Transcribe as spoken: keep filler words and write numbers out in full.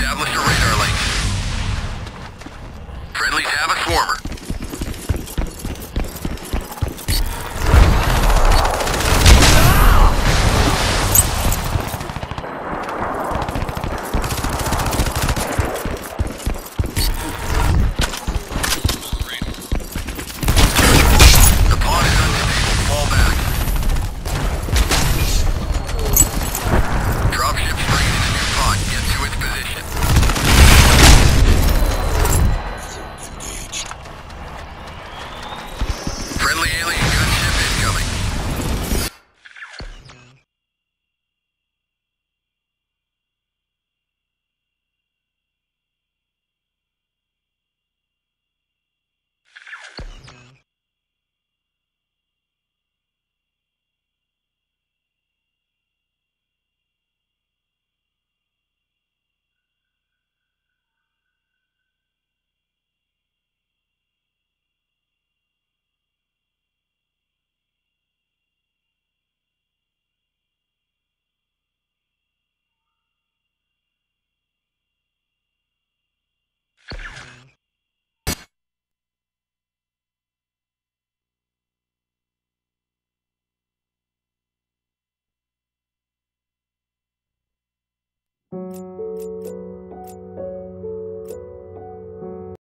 established a radar link. Friendlies have a swarmer. The pod is unstable. Fall back. Dropship's bringing in a new pod. Get to its position. Friendly alien gunship incoming. You